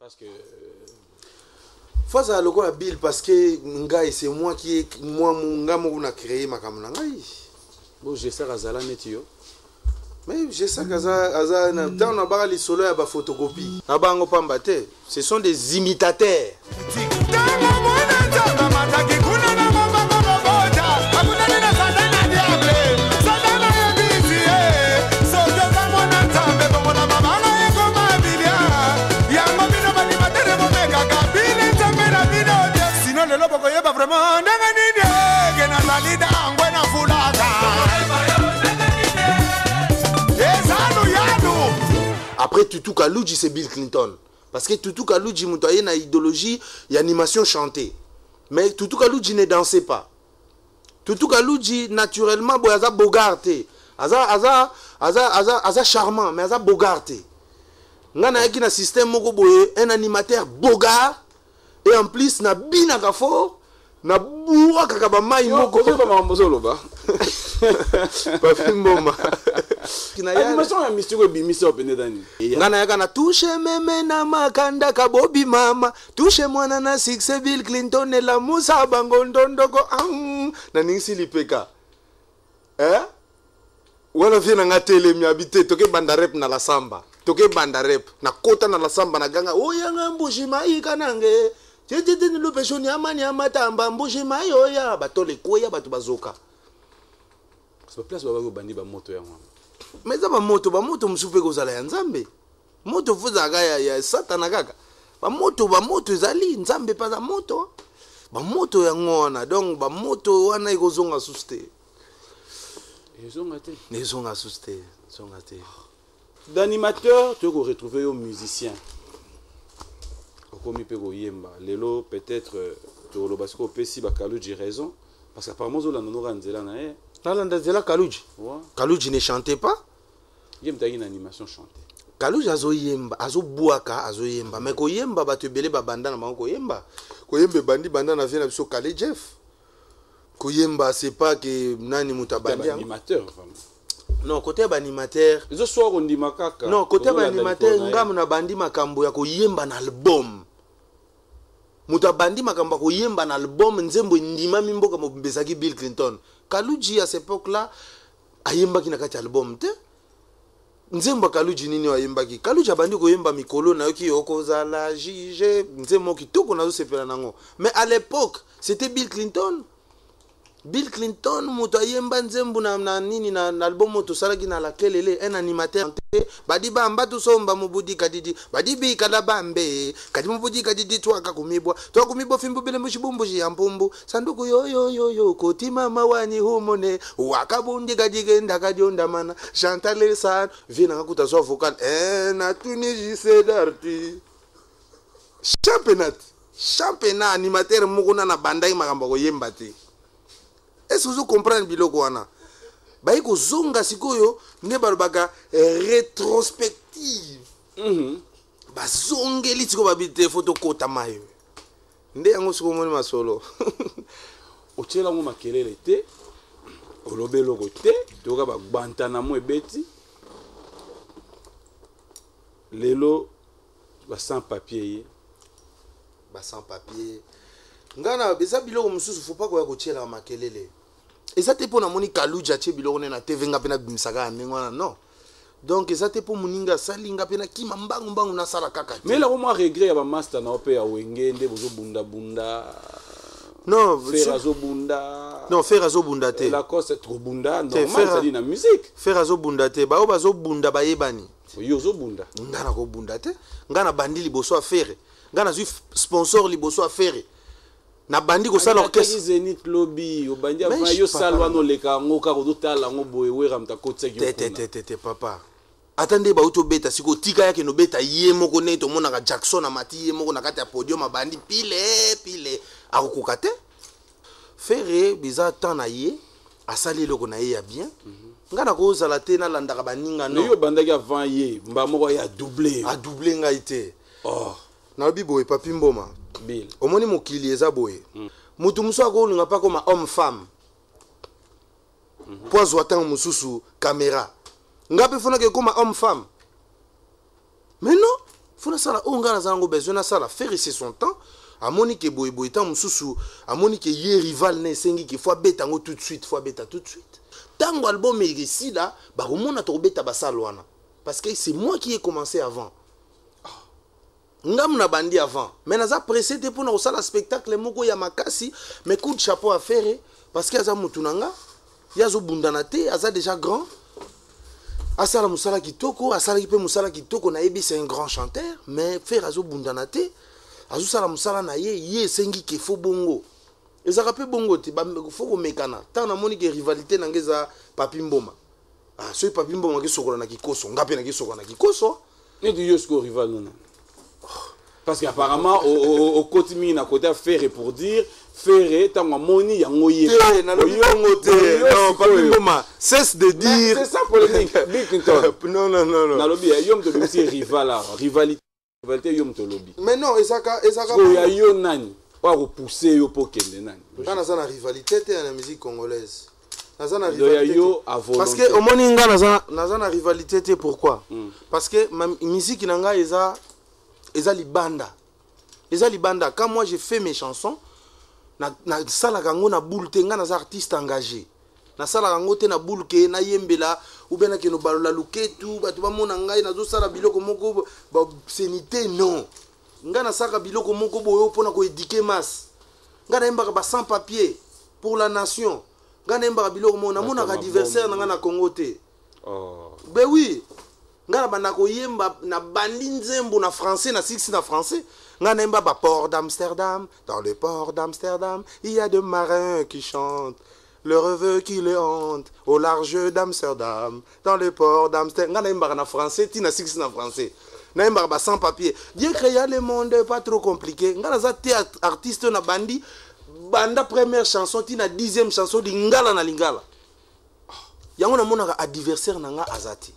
Parce que face à logo la Bill parce que ngai c'est moi qui moi mon a créé ma kamuna ngai. bon j'ai ça Razala netio. Mais j'ai ça kaza na dans na ba les solo ya ba photocopie. Na bango pamba te, ce sont des imitateurs. Après Tutu Kalouji c'est Bill Clinton parce que Tutu Kalouji mutoye na idéologie et animation chantée mais Tutu Kalouji ne dansait pas. Tutu Kalouji naturellement boyaza bogarté aza charmant mais aza bogarté ngana yaki na système moko boye un animateur bogart et en plus na bina kafo na buwa kaka ba mai moko ko ba mbozolo ba pas mboma animation ya mystique bimisi opene dani ngana yaka na touche meme na makanda kabobi mama touche mwana na Six Bill Clinton la musa bango ndondoko na ningsi lipeka wala vient na tele mi habité toke banda rap na la samba toke banda rap na kota na la samba na ganga oyanga mbushi mai kanange tete ni lupesho ni amani amatamba mbushi mai oya batole koya batu bazoka c'est place baba ko bandi ba moto ya ngwa mais za ba moto musupe ko zala ya nzambe moto fuza ga ya satana kaka ba moto ezali nzambe pa za moto ba moto ya ngona donc ba moto wana ikozonga suste ezonga suste zonga te d'animateur tu ko retrouver au musicien comme peut yemba lelo peut-être tu lo basiko pesi ba Kalouji raison parce qu'apparemment zo la nonora nzela na e la nzela Kalouji Kalouji ne chantait pas yemba une animation chantée Kalouji azo yemba azo buaka azo yemba mais ko yemba ba te belé ba banda na bango yemba bandi banda na vient na biso Kale Jeff ko yemba c'est pas que nani mutabandi animateur non côté animateur zo soir on dit makaka non côté animateur ngam na bandi makambo ya ko yemba na album mutabandi makambo ko yemba na album nzembo ndima mimboka mobezaki Bill Clinton Kalouji à cette époque là ayemba ki na kati album te nzembo Kalouji nini ayemba ki Kalouji abandi ko yemba mikolo na yoki okoza la jige nzembo ki toko na zo sepela nango mais à l'époque c'était Bill Clinton muto ayemba nzembo na nini na album moto salaki na la kelele un animateur badi bamba to somba mubudi kadidi badi bi kala bambe kadi mubudi kadidi twaka kumibwa fimbo bele mushibumbushi ya mpumbu sanduku yo koti mama wani humone wakabundi kadigenda kadionda mana Chantal san vina ngakuta so vocal na Tunisie sedarti championnat animateur mukuna na bandai makambo ko yemba te. Est-ce que vous comprenez biloko wana? Bayi ko zonga sikoyo ne balobaka rétrospective. Ba zongeli tiko babite photo kota mayo. Nde yango siko moni masolo. Ochela ngo makelele te. Olobelo ko te, toka ba bantana mo ebeti. Lelo ba sans papier. Ba sans papier. Ngana beza biloko mususu faut pas ko ya ko chela makelele. Ezate po na moni Kalouji atie biloko na TV ngape na bimisaka ya mengwana non. Donc ezate po muninga salinga pe na kima mbangu na sala kaka. Mais là au moins regret ya ba master na ope ya wenge nde bozo bunda non, Ferrazo bunda. Non, Ferrazo bunda te. La cause c'est trop bunda normal ça dit na musique. Ferrazo bunda te ba bazo bunda ba yebani. Yozo bunda. Ngana ko bunda te. Ngana bandi liboso affaire. Ngana zu sponsor liboso affaire. Na bandi ko sala orchestre Zenith lobby obandi avant yo salwa no leka ngoka ko tala ngo boye wera mtakotse ki te papa attendez ba uto beta siko tika yake no beta ye moko ne to mona ka Jackson na mati ye moko na kati ya podium bandi pile akokoka te Ferré biza tan na ye asali loko na ye ya bien ngana ko zala te na landaka baninga no yo bandaki avant ye mba moko ya doubler ngai te na bibo e papi mboma Bill. Omoni mokili eza boye. Mutu muso akolinga pa koma homme femme. Pozo atang mususu caméra. Ngape fona ke koma homme femme. Mais non, faut na sala onga na zango besoin na sala faire ici son temps amoni ke boy boy temps mususu amoni ke ye rival ne sengi ke faut beta ngo tout de suite faut beta tout de suite tango album ici là ba remona to beta basalwana parce que c'est moi qui ai commencé avant ngam na bandi avant mais naza pressé te pour na sala spectacle moko ya makasi mais coup de chapeau à faire parce que aza mutunanga yazo bundana te aza déjà grand asala musala kitoko asala kipe musala kitoko na yebi c'est un grand chanteur mais faire azo bundana te azo sala musala na ye sengi ke fo bongo ezaka pe bongo te ba fo ko mekana tant na moni ke rivalité nangeza Papi Mboma so Papi Mboma ke sokola na kikoso ngape na kisokola na kikoso et du yosko rival non parce qu'apparemment au côté na côté faire pour dire faire tant moni yango ye na lo ngote non Papi Mboma cesse de dire c'est ça polémique Bill Clinton non na lobby yom to aussi rivalité yom to lobby mais non ezaka ya yo nani pas repousser yo pokende nani kana sana rivalité te na musique congolaise nazana rivalité parce que au moninga nazana rivalité te pourquoi parce que ma musique nanga eza libanda quand moi j'ai fait mes chansons na sala kango na boule te nga naza artiste engagé na sala kango te na boule ke na yembela ou bien na keno balola luketu bato bamona ngai nazo sala biloko moko ba obscénité non nga na saka biloko moko boyo pona ko éduquer masse nga na yembaka ba sans papier pour la nation nga na yembaka biloko mona mona ka adversaire nga na Congo te ben oui nga na banda ko yemba na bandi nzembo na français na six na français nga na yemba ba port d'Amsterdam dans le port d'Amsterdam il y a de marins qui chantent le rêve qui les hante au large d'Amsterdam dans le port d'Amsterdam nga na yemba na français ti na six na français na yemba ba sans papier Dieu créa le monde pas trop compliqué nga na za te artiste na bandi banda première chanson ti na 10e chanson di ngala na lingala yango na mona ka adversaire na nga azati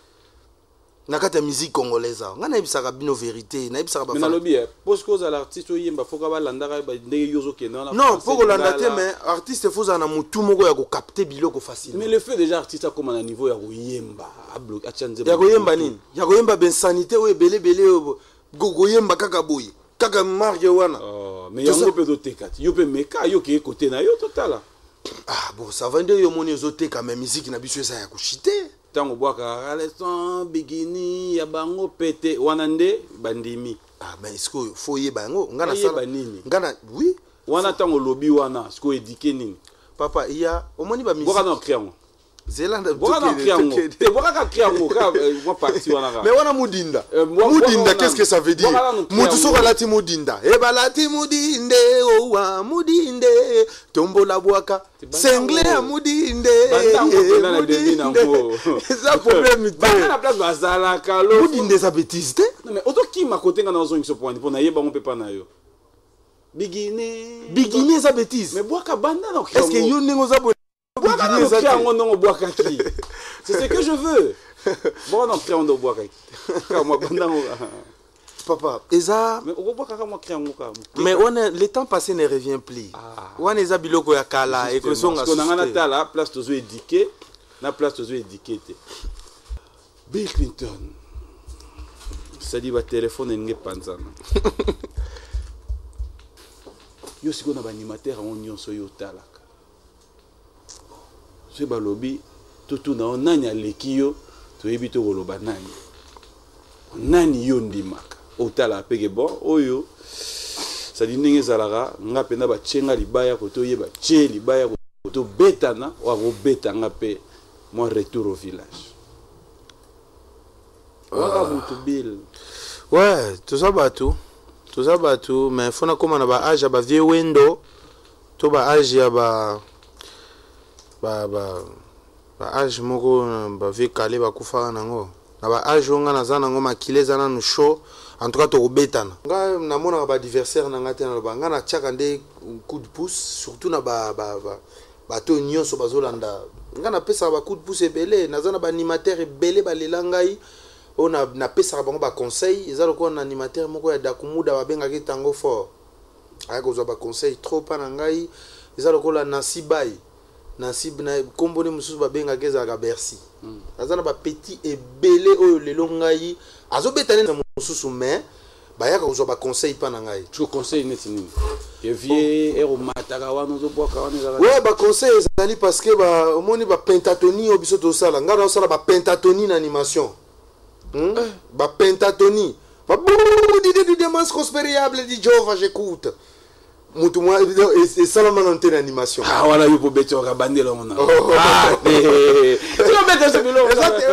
nakata musique congolaise nga na ebisaka bino vérité na ebisaka ba mais na lobby parce que l'artiste oyemba foka ba landaka ba ndenge yozo kena non pour landa te mais artiste faut na mutu moko ya ko capter biloko facile mais le fait déjà artiste a comme na niveau ya koyemba a bloquer a change ya koyemba nini ya koyemba ben sanité o ebele gogoyemba kaka boye kaka marque wana mais yango pe dotekati yo pe meka yo ke côté na yo totala bon ça va ndé yo moni ozoteka mais musique na biso esa ya kushite tango bwaka aleston bikini ya bango pete wana nde bandimi mais est-ce que faut yeba yango ngana sala nini ngana oui wana tango lobby wana est-ce que éduquer nini papa il y a omoni ba musique bwaka na kriango zelanda bwaka kriango te bwaka kriango ka moi parti wana ka mais wana mudinda mudinda qu'est-ce que ça veut dire mutu soka lati mudinda e balati mudinde o wa mudinde tombola bwaka sengle ya mudinde ça problème te na place bazala kalo mudinde ça bêtise te non mais auto ki makotenga na zongi so point pour na yeba on peut pas na yo bigine ça bêtise mais bwaka banda na est-ce que yo ndingo za c'est ce que je veux. Bon, non, créons de bois. Papa, Eza. Mais le temps passé ne revient plus. On est à Biloko ya Kala et que son parce qu'on a la place de éduquer, la place de éduquer. Bill Clinton. Ça dit, va téléphone et n'est pas ça. Yo si qu'on a un animateur en union sur yo talaka. Ce balobi tout na onanya lekio to ebito koloba nani yo ndimaka otala peke bon oyo ça dit ndenge zalaka nga pena ba chenga libaya ko to yeba che libaya ko to betana wa ko betanga pe moi retour au village waka mutu Bill ouais tout ça batou mais fona comme na ba âge ba vieux wendo to ba âge ya ba âge moko ba vie calé ba kufa nango na ba âge nga na zana ngo makile zana no show en tout cas to betana nga na mona ba adversaire na ngate na ba nga na tchaka nde coup de pouce surtout na ba to nyonso bazolanda nga na pesa ba coup de pouce ebele na zana ba animateur ebele ba lelangai on na pesa bango ba conseil ezalo ko na animateur moko ya dakumuda ba benga ki tango fort aya ko zo ba conseil trop pa na ngai ezalo ko la Nasibai Nasib na komboni mususu ba benga geza ka Bercy azana ba petit ebele oyo lelo ngai azobetane na mosusu mais bayaka kozwa ba conseil pa na ngai tu conseil neti nini que vie ero mataka wana ozoboka wana ouais ba conseil ezali parce que ba omoni ba pentatonie obiso to sala ngara osala ba pentatonie na animation ba pentatonie ba di démence conspirable di Jova j'écoute mutu moi et seulement en telle animation ah voilà yo po beto ka bandela ngona ah tu vas mettre ce bilon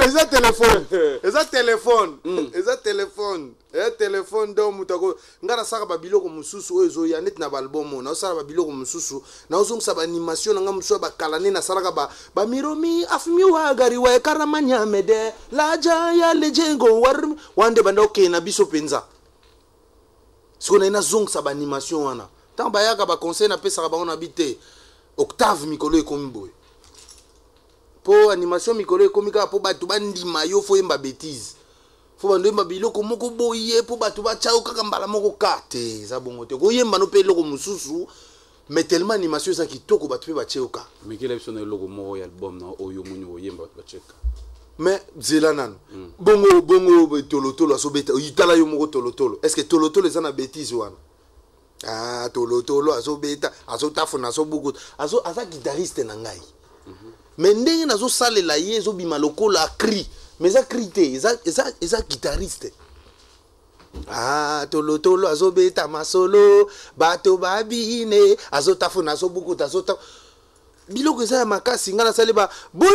eza téléphone do mutako ngara saka ba biloko mususu oyo ya net na album na sala ba biloko mususu na ozongisa ba animation nga mususu ba kalane na salaka ba miromi afmi wa gari wa karamanya mede laja ya lejengo wande banda okay na biso penza siko na zongisa ba animation wana tant bayaka ba conseil na pesa ba on habité octave mikolo ekomi boy po animation mikolo ekomi ka po batu bandima yo fo yemba bêtise fo bando yemba biloko moko boye po batu ba chao kaka mbala moko kate za bongo te ko yemba no pe loko mususu mais tellement animation za kitoko batu pe ba cheoka mais quelle option loko moko ya album na oyo muni o yemba ba cheka mais zela nano bongo tolotolo asobeta yitala yo moko tolotolo est-ce que tolotolo za na bêtise wana ah tolotolo azobeta azotafuna azobuku aza guitariste na ngai mais ndenge nazo salela ye ezobima lokola cri mais za cri te eza guitariste ah tolotolo azobeta masolo bato babine azotafuna azobuku azota biloko eza ya makasi ngana saleba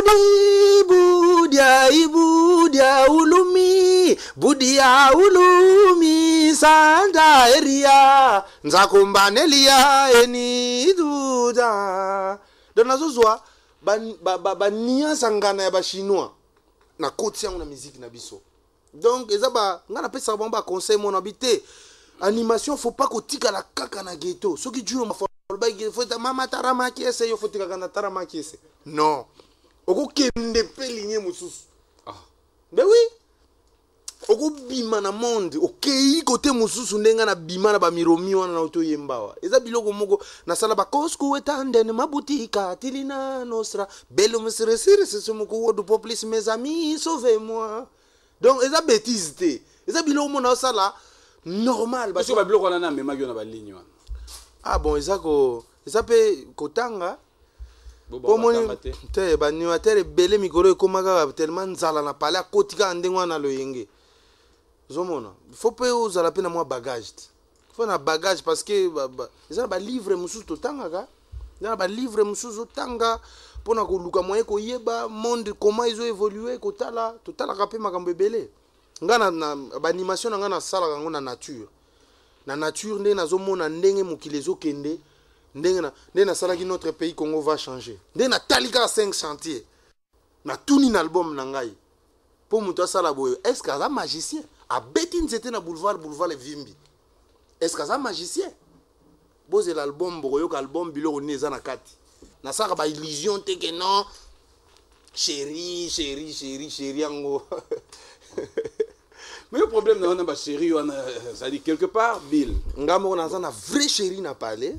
budia ulumi budia ulumi sanda eria nzakombanelia eni duda donc nazozwa ba niansa ngana ya ba chinois na koti yango na musique na biso donc eza ba ngana pesa bon ba conseil mon habité animation faut pas kotika la kaka na ghetto soki juno mama taramaki ese yo fotika kana taramaki ese non oko kende pe ligne mususu ben oui oko bima na monde okei côté mususu ndenga na bima na ba miromi wana na to yembawa eza biloko moko na sala ba kosku etandene mabutika tilina nostra belo mesresire c'est moko wodu poplis mes amis sauvez-moi donc eza bêtise te eza biloko mona sala normal parce que ba biloko wana me magio na ba ligne wana ah bon eza pe kotanga pomoni te ba animateur belé mikolo ekomaka tellement nzala na pale akotika ndenge wana loyenge zomona faut pe ozala pe na mwa bagage faut na bagage parce que eza ba livre mususu totanga ka eza ba livre mususu tanga pona ko luka moye ko yeba monde comment ils ont évolué kotala ka pe makambo ebele ngana na ba animation ngana sala kango na nature ndenge nazomona ndenge mokili ezokende ndenge nasalaki notre pays Congo va changer ndenge natalika 5 chantiers na tuni na album na ngai po moto asala boyo est-ce que aza magicien abeti nzete na boulevard evimbi est-ce que aza magicien boze l'album boyoka album biloko ni eza na kati nasaka ba illusion te que non chérie yango mais le problème dans la chérie ça dit quelque part Bill ngamo on a un vrai chérie na parler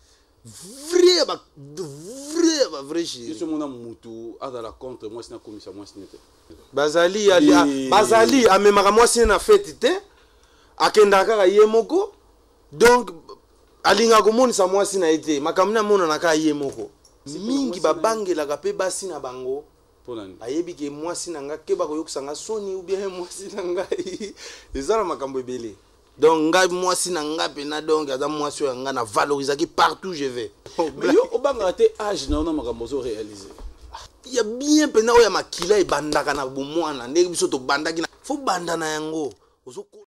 vrai chérie je mon mutu à la contre moi c'est na commission moi c'est bazali amemaka moi c'est na fête te akendaka ka yemoko donc alinga komonisa moi c'est na été makamina mona na ka yemoko mingi babangelaka pe basi na bango ayebi ke mwasi na nga keba koyokisa nga soni ou bien mwasi na nga ezala makambo ebele donc nga mwasi na nga pena donc aza mwasi oyo nga na valorisaki partout je vais mais yo obanga te âge na ona makambo zo réaliser ya bien pena oyo makila ebandaka na bomwana ndenge biso to bandaki na fo banda na yango ozo